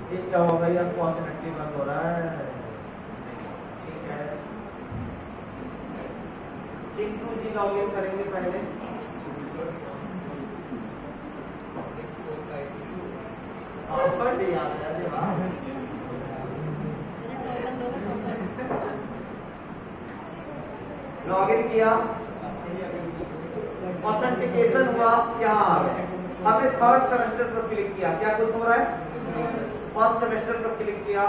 ये क्या होगा यार, पॉसिबिलिटी बंद हो रहा है। ठीक है, चिंटू जी लॉगिन करेंगे पहले। पासवर्ड नहीं याद है। लॉगिन किया, ऑथेंटिकेशन हुआ, यहाँ आ गए। हमने थर्ड सेमेस्टर पर क्लिक किया, क्या कुछ हो रहा है? फर्स्ट सेमेस्टर पर क्लिक किया,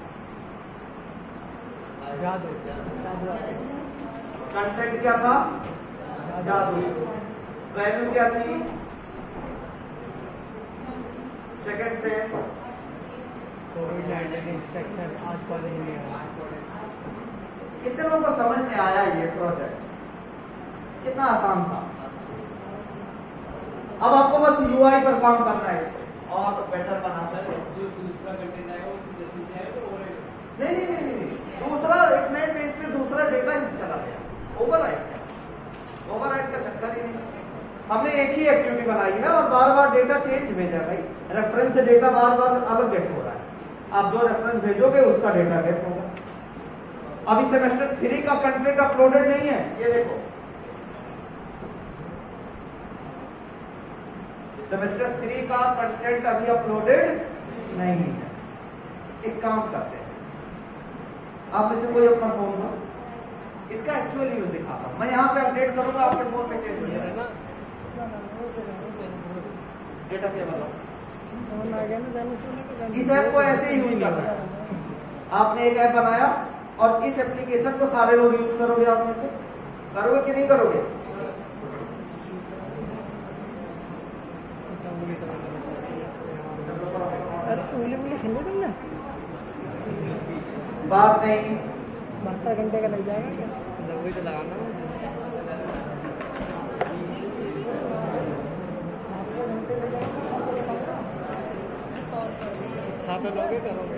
कंटेंट क्या था? जादू। वैल्यू क्या थी? सेकंड से आज कॉलेज में कितने लोगों को समझ में आया? ये प्रोजेक्ट कितना आसान था। अब आपको बस यूआई पर काम करना है, इसे और बेटर बना सकते हैं। जो दूसरा कंटेंट आएगा उसमें जैसे से आएगा वो नहीं, दूसरा एक नए पेज से दूसरा डेटा ही चला गया। ओवरराइट का चक्कर ही नहीं। हमने एक ही एक्टिविटी बनाई है और बार बार डेटा चेंज भेजा है भाई। रेफरेंस से डेटा बार बार अलग गेट हो रहा है। आप जो रेफरेंस भेजोगे उसका डेटा गेट होगा। अभी सेमेस्टर 3 का कंटेंट अपलोडेड नहीं है, ये देखो। सेमेस्टर 3 का कंटेंट अभी अपलोडेड नहीं है। एक काम करते हैं, आप में से कोई अपना फोन दो, इसका एक्चुअल यूज दिखाता हूं। मैं यहां से अपडेट करूंगा, आपके फोन पे चेंज हो जाएगा डेटा केवल। इस ऐप को ऐसे ही यूज करना है। आपने एक ऐप बनाया और इस एप्लीकेशन को सारे लोग यूज करोगे। आप में से करोगे कि नहीं करोगे? खेले तुमने? बात नहीं, 72 घंटे का लग जाएगा क्या? वही तो लगाना लोगे करोगे।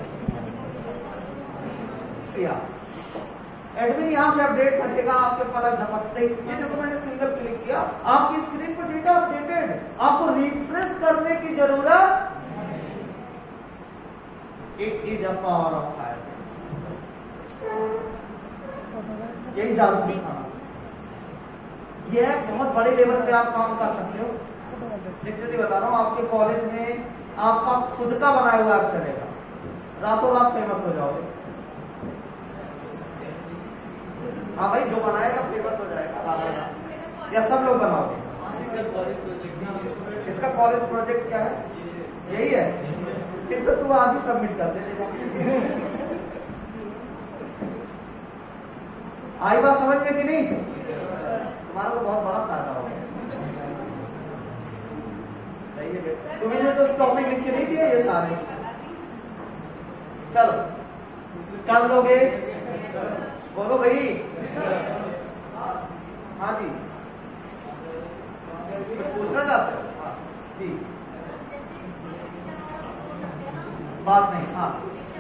एडमिन यहाँ से अपडेट करेगा आपके पलक झपकते। ये देखो मैंने सिंगल क्लिक किया, आपकी स्क्रीन पर डेटा अपडेटेड। आपको रिफ्रेश करने की जरूरत। It is a power of fire. यही जादू दिखाना। यह बहुत बड़े लेवल पे आप काम कर सकते हो। लिटरली बता रहा हूँ, आपके कॉलेज में आपका खुद का बनाया हुआ ऐप चलेगा, रातों रात फेमस हो जाओगे। हाँ भाई, जो बनाएगा फेमस हो जाएगा, या सब लोग बनाओगे। इसका कॉलेज प्रोजेक्ट क्या है? यही है। फिर तो तू आज ही सबमिट कर दे। आई बात समझ में कि नहीं? तुम्हारा तो बहुत बड़ा फायदा हो गया। सही है। तुम्हें तो टॉपिक लिख के नहीं दिए ये सारे। चलो कर लोगे? बोलो भाई। हाँ जी, कुछ पूछना चाहते हो? हाँ जी, बात नहीं। हाँ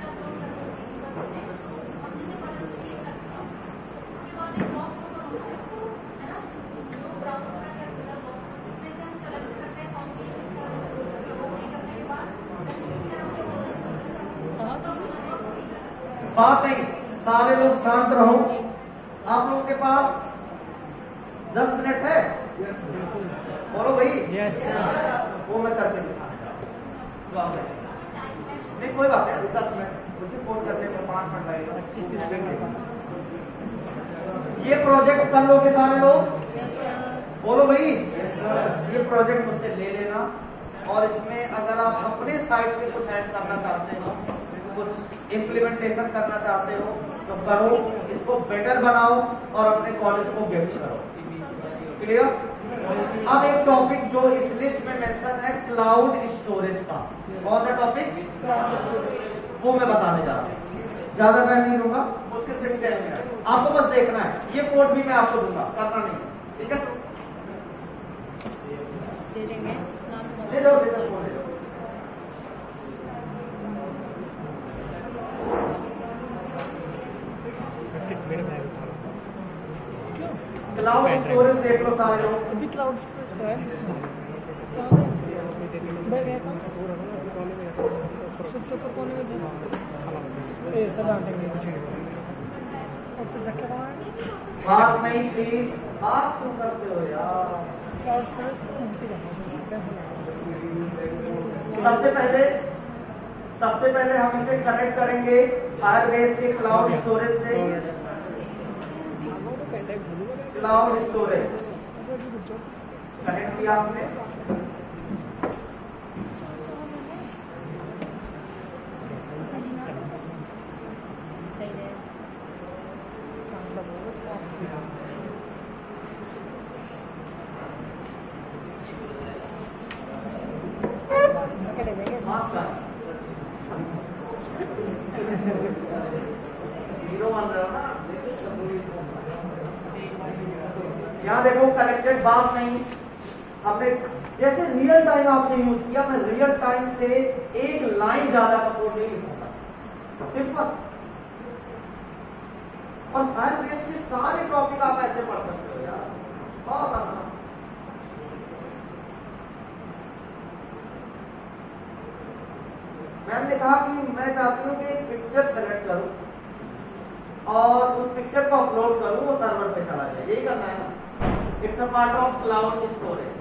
बात नहीं, सारे लोग शांत रहो। आप लोगों के पास 10 मिनट है? बोलो भाई। यस। वो मैं करके दिखाऊंगा। नहीं कोई बात नहीं, 10 मिनट मुझे फोन करने में 5 मिनट लगेगा। 25 मिनट। ये प्रोजेक्ट कर लोगे सारे लोग? बोलो भाई। ये प्रोजेक्ट मुझसे ले लेना और इसमें अगर आप अपने साइड से कुछ ऐड करना चाहते हो, कुछ इम्प्लीमेंटेशन करना चाहते हो तो करो। इसको बेटर बनाओ और अपने कॉलेज को गिफ्ट करो। क्लियर? अब एक टॉपिक जो इस लिस्ट में मेंशन है क्लाउड स्टोरेज का। कौन सा टॉपिक? वो मैं बताने जा रहा हूँ। ज्यादा टाइम नहीं लूंगा, मुश्किल से भी 10 मिनट। आपको बस देखना है। ये कोड भी मैं आपको दूंगा, करना नहीं। ठीक है? दे देंगे। ले लो ले लो। क्लाउड स्टोरेज देख लो सारे लोग। अभी क्लाउड स्टोरेज का है। मैं गया था पूरा ना कोने में जाता सबसे ऊपर कोने में था ए सब डांटेंगे कुछ नहीं और फिर रखे वहाँ बात नहीं प्लीज, बात क्यों करते हो यार? क्लाउड स्टोरेज को मुझसे जाना टेंशन नहीं। सबसे पहले हम इसे कनेक्ट करेंगे फायरबेस के क्लाउड स्टोरेज से। क्लाउड स्टोरेज कनेक्ट किया आपने, यहाँ देखो कनेक्टेड बात नहीं, हमने जैसे रियल टाइम आपने यूज किया, मैं रियल टाइम से एक लाइन ज्यादा कपोर्ट नहीं लिखूंगा, सिंपल। और फायरबेस के सारे टॉपिक आप ऐसे पढ़ सकते हो यार, बहुत आसान। मैम ने कहा कि मैं चाहती हूँ कि एक पिक्चर सेलेक्ट करूं और उस पिक्चर को अपलोड करूं, वो सर्वर पे चला जाए, यही करना है ना। It's a part of cloud storage.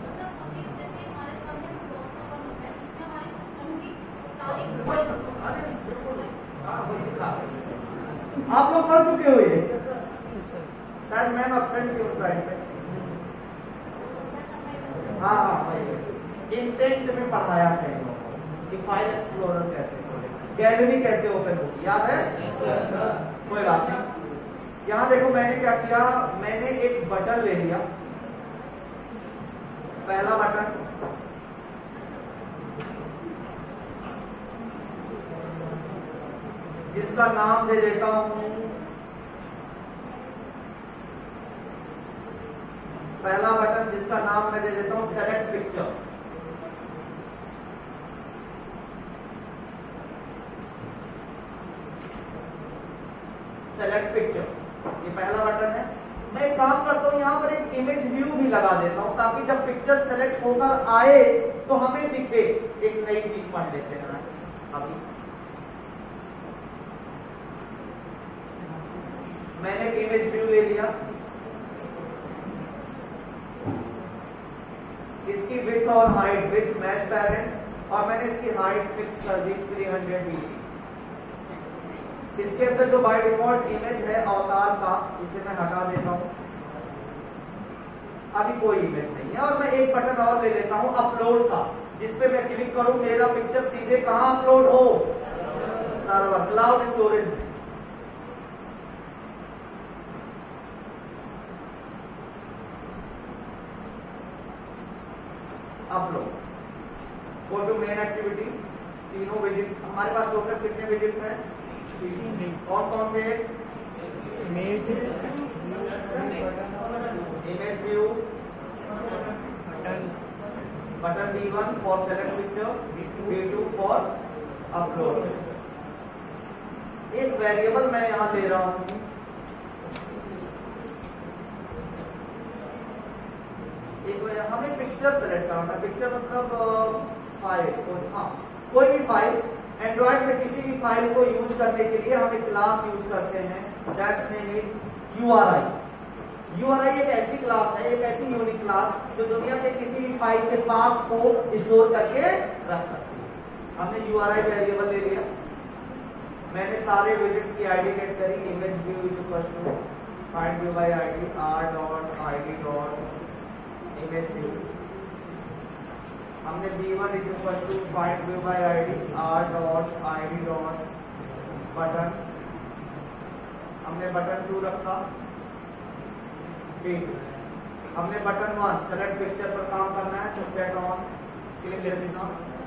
आप लोग पढ़ चुके हो ये शायद, मैम एब्सेंट थी उस टाइम पे। हाँ भाई, इंटेंट में पढ़ाया था इन लोगों को कि फाइल एक्सप्लोरर कैसे खोले, गैलरी कैसे ओपन होगी, याद है? कोई बात नहीं। यहाँ देखो मैंने क्या किया, मैंने एक बटन ले लिया, पहला बटन, जिसका नाम दे देता हूं, पहला बटन जिसका नाम मैं दे देता हूं सेलेक्ट पिक्चर। सेलेक्ट पिक्चर, ये पहला बटन है। मैं एक काम करता हूं, यहां पर एक इमेज व्यू भी लगा देता हूं ताकि जब पिक्चर सेलेक्ट होकर आए तो हमें दिखे। एक नई चीज पढ़ लेते हैं अभी। मैंने एक इमेज व्यू ले लिया, इसकी विड्थ और हाइट, विड्थ मैच पैरेंट, और मैंने इसकी हाइट फिक्स कर दी 300 dp। इसके अंदर जो बाय डिफॉल्ट इमेज है अवतार का, इसे मैं हटा देता हूं, अभी कोई इमेज नहीं है। और मैं एक बटन और ले लेता हूं अपलोड का, जिसपे मैं क्लिक करूं, मेरा पिक्चर सीधे कहां अपलोड हो, सर्वर क्लाउड स्टोरेज में। Upload, go to main activity, तीनों विजिट्स हमारे पास टोटल कितने विजिट्स हैं? कौन कौन से? Image view, button B1 for select picture, B2 for upload. एक वेरिएबल मैं यहां दे रहा हूं, हमें पिक्चर सेलेक्ट करना है। पिक्चर मतलब फाइल, कोई भी फाइल। एंड्रॉइड में किसी भी फाइल को यूज करने के लिए हम एक क्लास यूज करते हैं, that's name is URI। URI एक ऐसी क्लास है, एक ऐसी यूनिक क्लास जो दुनिया के किसी भी फाइल के पाथ को स्टोर करके रख सकती है। हमने URI वेरिएबल ले लिया, मैंने सारे विजिट्स की आईडी गेट करी, image view is equal to find view by ID r.id.image view. हमने B1 is equal to find view by ID r.id.बटन। हमने बटन 2 रखा, B2। हमने बटन 1 सेलेक्ट पिक्चर पर काम करना है, तो सेट ऑन, क्लिक करना,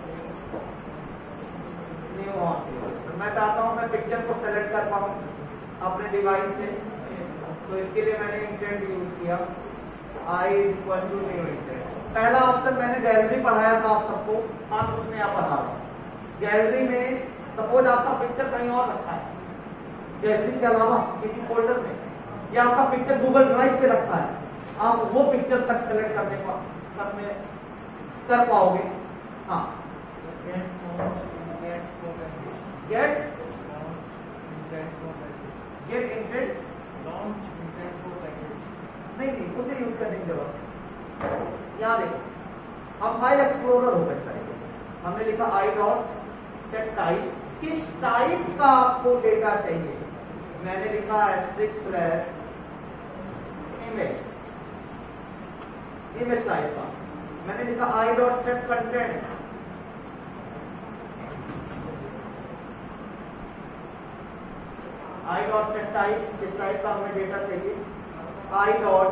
न्यू ऑन। तो मैं चाहता हूं मैं पिक्चर को सेलेक्ट कर पाऊं अपने डिवाइस से, तो इसके लिए मैंने इंटेंट यूज किया, I equal to new intent. पहला ऑप्शन मैंने गैलरी पढ़ाया था आप सबको, आज उसने आप पढ़ा रहा हूं। गैलरी में सपोज आपका पिक्चर कहीं और रखा है, गैलरी के अलावा किसी फोल्डर में, या आपका पिक्चर गूगल ड्राइव पे रखा है, आप वो पिक्चर तक सेलेक्ट कर पाओगे। हाँ Get launch, get for package. Get Launch, intent for package. Get intent Launch, intent for package. नहीं उसे यूज करने की जरूरत। यहाँ देखो हम फाइल एक्सप्लोरर ओपन करेंगे। हमने लिखा आई डॉट सेट टाइप, किस टाइप का आपको डेटा चाहिए। मैंने लिखा asterisk slash image, image type का। मैंने लिखा I dot set content, I dot set type, किस टाइप का हमें डेटा चाहिए। I dot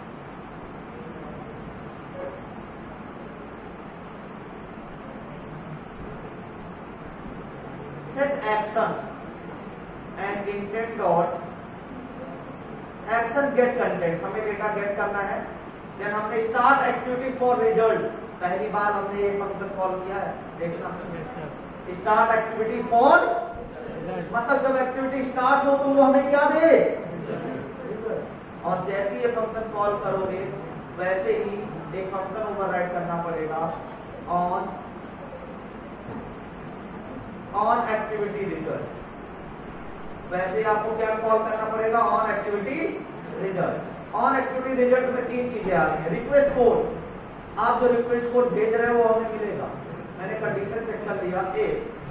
set action and intent dot action get content, हमें डेटा गेट करना है। देन हमने स्टार्ट एक्टिविटी फॉर रिजल्ट, पहली बार हमने ये फंक्शन कॉल किया है, देखना स्टार्ट एक्टिविटी फॉर, मतलब जब एक्टिविटी स्टार्ट हो तो वो हमें क्या दे, और जैसे ये फंक्शन कॉल करोगे वैसे ही एक फंक्शन ओवरराइड करना पड़ेगा ऑन एक्टिविटी रिजल्ट। वैसे आपको क्या कॉल करना पड़ेगा, on activity result. On activity result में तीन चीजें आ रही है। रिक्वेस्ट कोड, आप जो रिक्वेस्ट कोड भेज रहे हो वो हमें मिलेगा। मैंने कंडीशन चेक कर लिया, a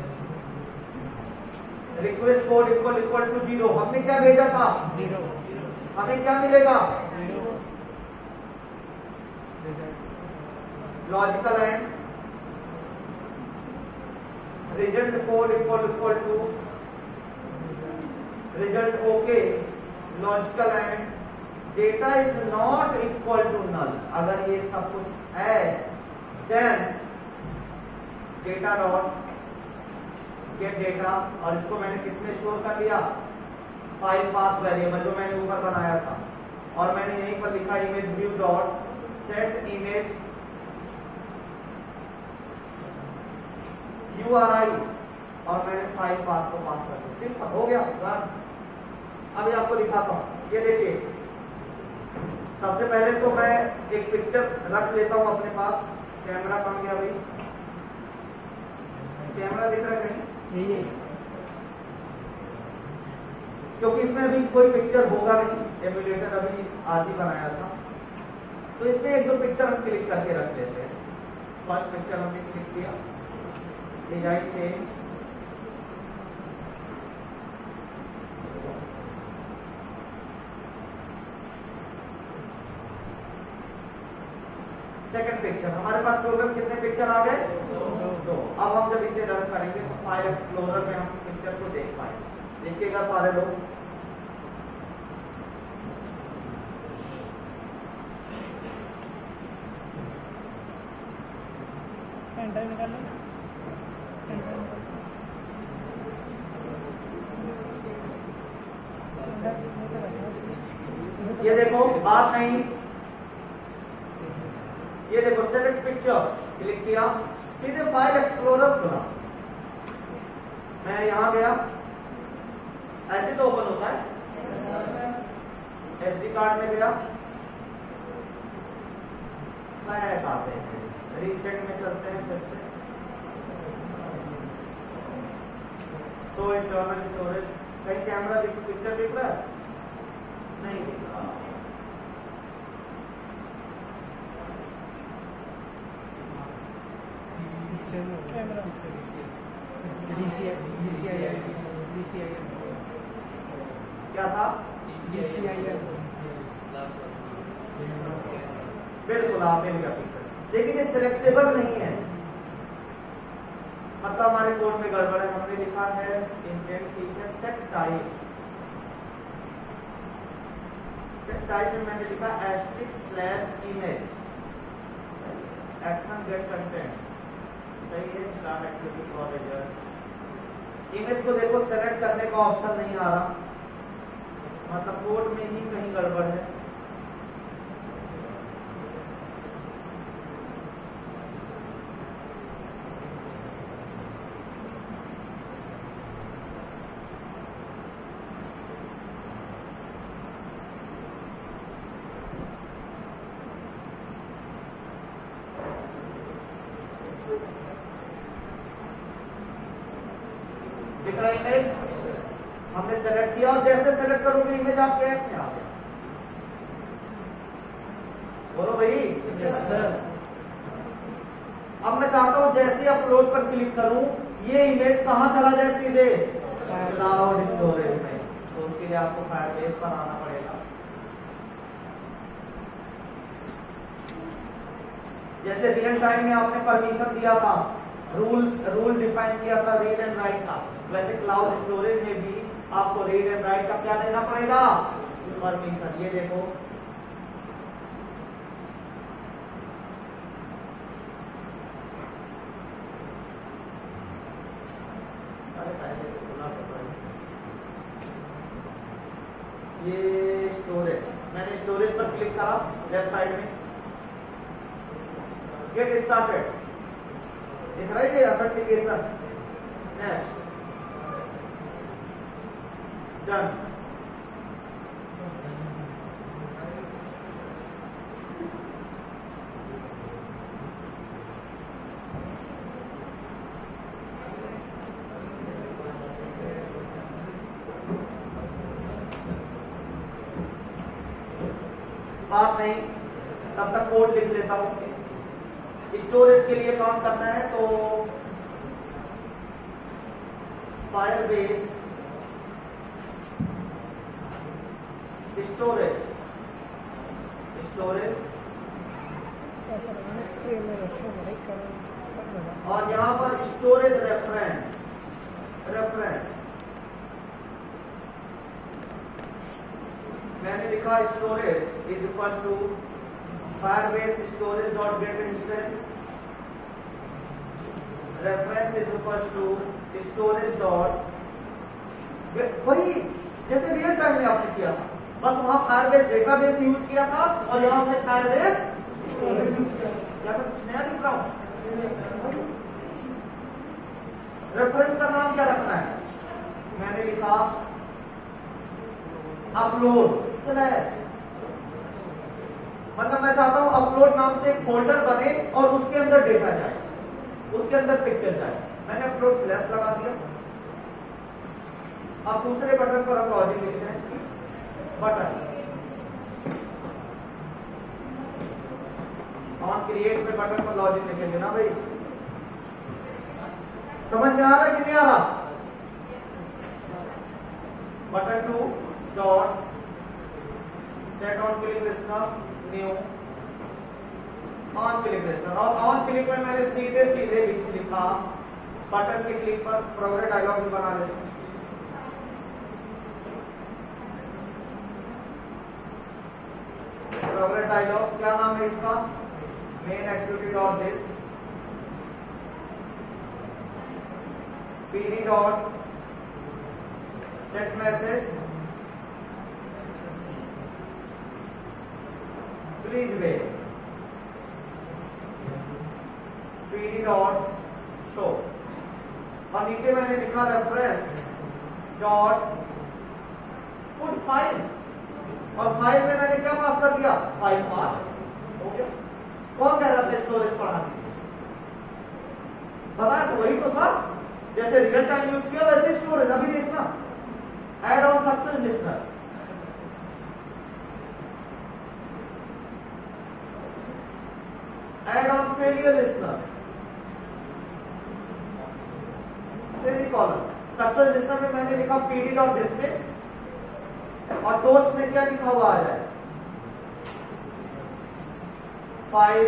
request code equal to 0, हमने क्या भेजा था 0, हमें क्या मिलेगा 0, logical and result code equal to result okay, logical and data is not equal to null. अगर ये सब कुछ है then data dot get data, और इसको मैंने किसमें स्टोर कर लिया, फाइल पाथ वेरिएबल जो मैंने ऊपर बनाया था। और मैंने यहीं पर लिखा image view dot set image URI, और मैंने फाइल पाथ को पास कर दिया। सिंपल हो गया। अभी आपको दिखाता हूं, ये देखिए सबसे पहले तो मैं एक पिक्चर रख लेता हूं अपने पास। कैमरा कहाँ गया भाई, कैमरा दिख रहा है कहीं, यही क्योंकि इसमें अभी कोई पिक्चर होगा नहीं, एमुलेटर अभी आज ही बनाया था, तो इसमें एक दो पिक्चर हम क्लिक करके रख लेते हैं। फर्स्ट पिक्चर हमने क्लिक किया, डिजाइन चेंज, सेकंड पिक्चर। हमारे पास प्रोग्रेस कितने पिक्चर आ गए, 2। अब हम जब इसे रन करेंगे तो फाइल एक्सप्लोरर में हम पिक्चर को देख पाएंगे। देखिएगा सारे लोग, एंटर निकाल लो, ये देखो बात नहीं, ये देखो सेलेक्ट पिक्चर क्लिक किया, सीधे फाइल एक्सप्लोरर खुला। मैं यहां गया, ऐसे तो ओपन होता है। SD कार्ड में गया, बैक आते हैं, रीसेट में चलते हैं फिर से, सो इंटरनल स्टोरेज। कहीं कैमरा देखो, पिक्चर दिख रहा है, नहीं दिख रहा। कैमरा क्या था, बिल्कुल आपने लिखा पिक्चर, लेकिन ये सिलेक्टेबल नहीं है, मतलब हमारे कोड में गड़बड़ है। हमने लिखा है इंटेंट, ठीक है, सेट टाइप। सेट टाइप में मैंने लिखा asterisk slash image, action get content, सही है। Start activity for result. Image को देखो सेलेक्ट करने का ऑप्शन नहीं आ रहा, मतलब कोड में ही कहीं गड़बड़ है। दिख रहा है इमेज, हमने सेलेक्ट किया और जैसे सेलेक्ट करोगे इमेज आपके ऐप में आ गया। बोलो भाई। Yes sir. अब मैं चाहता हूं जैसे अपलोड पर क्लिक करूं ये इमेज कहां चला जाए, सीधे क्लाउड स्टोरेज में। तो उसके लिए आपको फायरबेस पर आना पड़ेगा। जैसे रियल टाइम में आपने परमिशन दिया था, रूल डिफाइन किया था रीड एंड राइट का, वैसे क्लाउड स्टोरेज में भी आपको रीड एंड राइट का क्या देना पड़ेगा, परमिशन। ये देखो ये स्टोरेज, मैंने स्टोरेज पर क्लिक करा लेफ्ट साइड में, गेट स्टार्टेड दिख रहा है ये ऑथेंटिकेशन, नेक्स्ट, डन। बात नहीं, तब तक कोड लिख लेता हूं। स्टोरेज के लिए काम करना है तो फायरबेस स्टोरेज और यहां पर स्टोरेज रेफरेंस मैंने लिखा storage is equal to Firebase storage dot get instance, reference is equal to storage dot, वही जैसे रियल टाइम में आपने किया था, बस वहां फायरबेस डेटाबेस यूज किया था और यहां हमने फायरबेस स्टोरेज यूज किया। क्या मैं कुछ नया लिख रहा हूं? रेफरेंस का नाम क्या रखना है, मैंने लिखा अपलोड स्लैश, मतलब मैं चाहता हूं अपलोड नाम से एक फोल्डर बने और उसके अंदर डेटा जाए, उसके अंदर पिक्चर जाए। मैंने अपलोड स्लैश लगा दिया। अब दूसरे बटन पर हम लॉजिन लिखते हैं, बटन ऑन क्रिएट में बटन पर लॉजिन लिखेंगे ना भाई, समझ में आ रहा है कि नहीं आ रहा? Button 2 dot set on click listener new on click listener, और ऑन क्लिक में मैंने सीधे लिखा बटन के क्लिक पर प्रोग्रेस डायलॉग भी बना लेते हैं। प्रोग्रेस डायलॉग क्या नाम है इसका, main activity dot this pd dot set message please wait, pd dot show, और नीचे मैंने लिखा रेफरेंस डॉट पुट फाइल, और फाइल में मैंने क्या पास कर दिया, फाइल पास। ओके, कौन कह रहा था स्टोरेज पढ़ा दीजिए, बताया तो वही तो था, जैसे रियल टाइम यूज किया वैसे स्टोरेज। अभी देखना, add on success listener, add on failure listener, semicolon, success listener में मैंने लिखा pd डॉट डिसमिस, और टोस्ट में क्या लिखा हुआ आ जाए, फाइल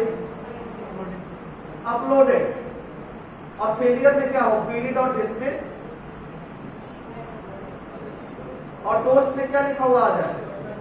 अपलोडेड, और फेलियर में क्या हो, pd डॉट डिसमिस, और टोस्ट में क्या लिखा हुआ आ जाए,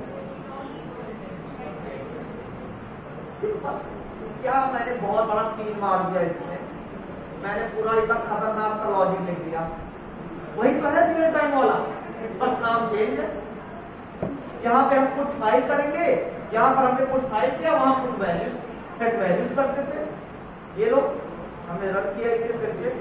सिंपल। क्या मैंने बहुत बड़ा तीर मार दिया इसमें, मैंने पूरा इतना खतरनाक सा लॉजिक लिख दिया। वही तो है रियल टाइम वाला, बस नाम चेंज है। यहाँ पे हम पुट फाइल करेंगे, यहाँ पर हमने पुट फाइल किया, वहां पुट वैल्यूज सेट वैल्यूज करते थे। ये लो हमने रन किया इसे फिर से,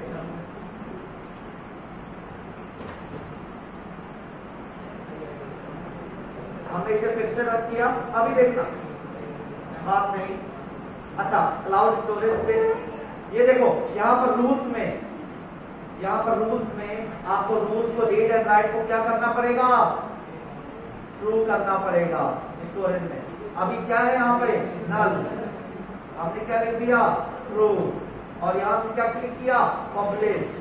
हमने इसे फिर से रन किया। अभी देखना बात नहीं, अच्छा क्लाउड स्टोरेज पे ये देखो, यहाँ पर रूल्स में यहाँ पर रूल्स में आपको रूल्स को रीड एंड राइट को क्या करना पड़ेगा, ट्रू करना पड़ेगा स्टोरेज में। अभी क्या है यहाँ पे नल, आपने क्या लिख दिया ट्रू, और यहाँ से क्या क्लिक किया publish,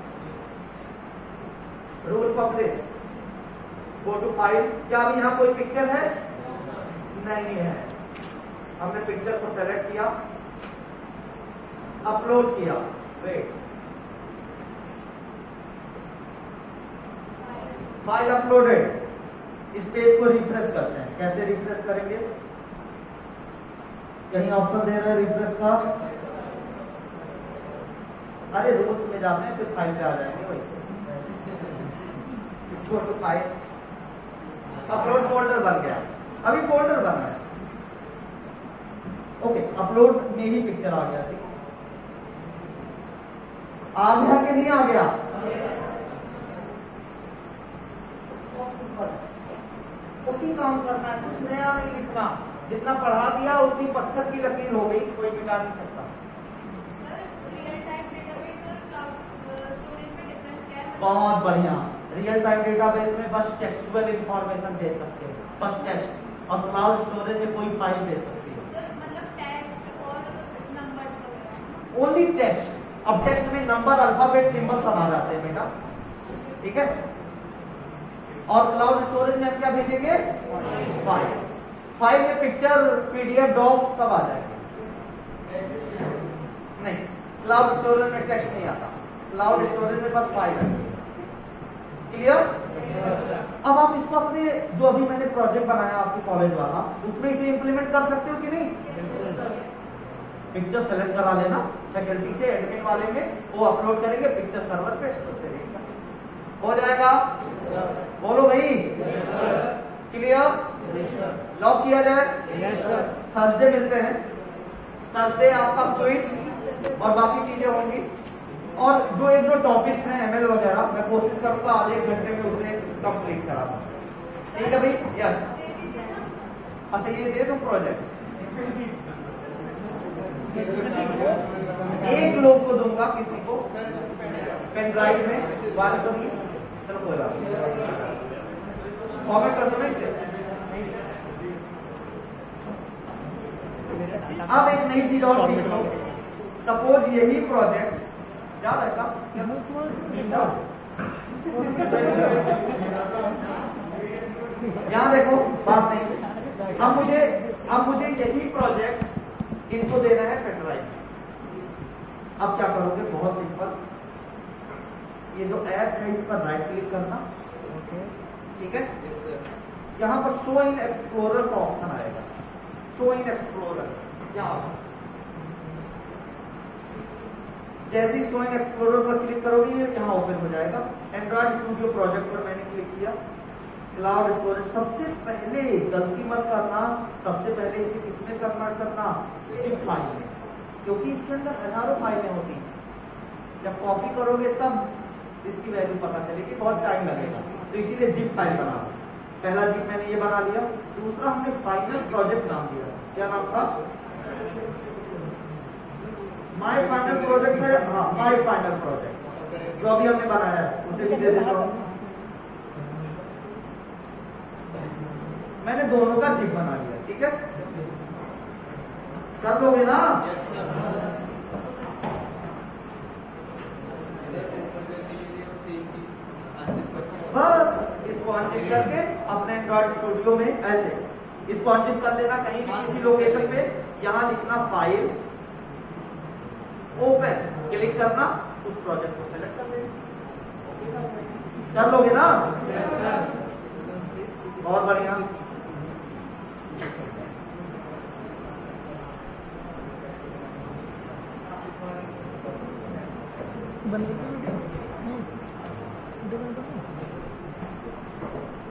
rule publish, go to file. क्या अभी यहाँ कोई पिक्चर है, नहीं है। हमने पिक्चर को सेलेक्ट किया, अपलोड किया, वेट, फाइल अपलोडेड। इस पेज को रिफ्रेश करते हैं। कैसे रिफ्रेश करेंगे, कहीं ऑप्शन दे रहे हैं रिफ्रेश का, अरे रूल्स में जाते हैं फिर फाइल पे आ जाएंगे वैसे। Go to file, upload folder बन गया, अभी फोल्डर बन रहा है। ओके, अपलोड में ही पिक्चर आ गया, ठीक आ गया कि नहीं आ गया, उसी काम करना है, कुछ नया नहीं लिखना। जितना पढ़ा दिया उतनी पत्थर की लकीर हो गई, कोई मिटा नहीं सकता। बहुत बढ़िया, रियल टाइम डेटाबेस में बस टेक्सचुअल इंफॉर्मेशन दे सकते हैं, बस टेक्स्ट, और क्लाउड स्टोरेज में कोई फाइल दे सकती है, ओनली टेक्स्ट। अब टेक्स्ट में नंबर, अल्फाबेट, सिंबल सब आ जाते हैं बेटा, ठीक है। और क्लाउड स्टोरेज में हम क्या भेजेंगे, फाइल। फाइल में पिक्चर, पीडीएफ, डॉक सब आ जाएंगे। नहीं, क्लाउड स्टोरेज में टेक्स्ट नहीं आता, क्लाउड स्टोरेज में बस फाइल है। क्लियर? अब आप इसको अपने जो अभी मैंने प्रोजेक्ट बनाया आपके कॉलेज वाला, उसमें इसे इंप्लीमेंट कर सकते हो कि नहीं। पिक्चर सेलेक्ट करा लेना फैकल्टी से, एडमिन वाले में वो अपलोड करेंगे पिक्चर सर्वर पे, हो जाएगा। बोलो भाई, क्लियर? लॉक किया जाए। थर्सडे मिलते हैं, थर्सडे आपका क्विज और बाकी चीजें होंगी, और जो एक दो टॉपिक्स हैं एमएल वगैरह, मैं कोशिश करूंगा आधे एक घंटे में उसे कंप्लीट करा दूं, ठीक है भाई? यस। अच्छा, ये दे दो प्रोजेक्ट, एक लोग को दूंगा, किसी को पेन ड्राइव में वाल करूंगी। चलो कोई बात नहीं, कॉमेंट कर दो ना इसे। अब एक नई चीज और सीखो। सपोज यही प्रोजेक्ट जा रहा है, यहाँ देखो, बात नहीं। अब मुझे यही प्रोजेक्ट इनको देना है पेन ड्राइव में। अब क्या करोगे, बहुत सिंपल, ये जो ऐप है इस पर राइट क्लिक करना, ठीक है। यहाँ पर शो इन एक्सप्लोरर का ऑप्शन आएगा, शो इन एक्सप्लोरर। यहाँ जैसे ही शो इन एक्सप्लोरर पर क्लिक करोगे ये यहाँ ओपन हो जाएगा। एंड्रॉइड स्टूडियो प्रोजेक्ट पर मैंने क्लिक किया, क्लाउड स्टोरेज। सबसे पहले गलती मत करना, सबसे पहले इसे किसमें कन्वर्ट करना, जिप फाइल में, क्योंकि इसके अंदर हजारों फाइलें होती हैं। जब कॉपी करोगे तब इसकी वैल्यू पता चलेगी, बहुत टाइम लगेगा, तो इसीलिए जिप फाइल बना लो। पहला जिप मैंने ये बना लिया। दूसरा हमने फाइनल प्रोजेक्ट नाम दिया, क्या नाम था, माय फाइनल प्रोजेक्ट है। हाँ, माय फाइनल प्रोजेक्ट जो अभी हमने बनाया है उसे भी दे देता हूँ। मैंने दोनों का जिप बना लिया, ठीक है, कर लोगे ना? बस इसको अनजिप करके अपने एंड्रॉइड स्टूडियो में ऐसे इसको अनजिप कर लेना, कहीं भी किसी लोकेशन पे। यहाँ लिखना फाइल, ओपन, क्लिक करना, उस प्रोजेक्ट को सेलेक्ट कर लेना, कर लोगे ना? बहुत बढ़िया। बंद